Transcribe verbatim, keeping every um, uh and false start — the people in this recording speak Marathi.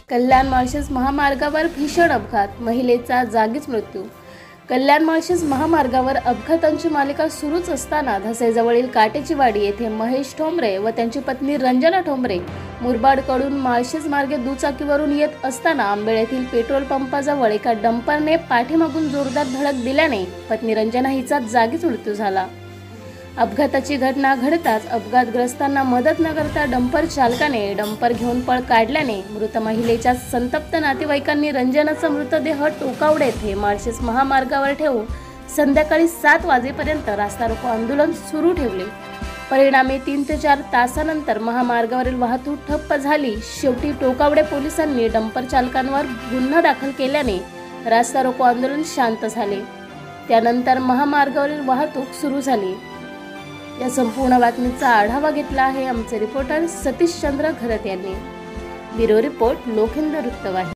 कल्याण माळशेज महामार्गावर भीषण अपघात, महिलेचा जागीच मृत्यू। कल्याण माळशेज महामार्गावर अपघातांची मालिका सुरूच असताना धसेजवळील काटेची वाडी येथे महेश ठोंबरे व त्यांची पत्नी रंजना ठोंबरे मुरबाडकडून माळशेज मार्गे दुचाकीवरून येत असताना आंबेड येथील पेट्रोल पंपाजवळ एका डंपरने पाठीमागून जोरदार धडक दिल्याने पत्नी रंजना हिचा जागीच मृत्यू झाला। अपघाताची घटना घडताच अपघातग्रस्तांना मदत न करता डंपर चालकाने डंपर घेऊन पळ काढल्याने मृत महिलेच्या संतप्त नातेवाईकांनी रंजनाचा मृतदेह टोकावडे येथे माळशेज महामार्गावर ठेवून संध्याकाळी सात वाजेपर्यंत रास्ता रोको आंदोलन सुरू ठेवले। परिणामी तीन ते चार तासानंतर महामार्गावरील वाहतूक ठप्प झाली। शेवटी टोकावडे पोलिसांनी डंपर चालकांवर गुन्हा दाखल केल्याने रास्ता रोको आंदोलन शांत झाले। त्यानंतर महामार्गावरील वाहतूक सुरू झाली। या संपूर्ण बातमीचा आढावा घेतला आहे आमचे रिपोर्टर सतीश चंद्र घरत यांनी। ब्युरो रिपोर्ट लोकहिंद वृत्तवाहिनी।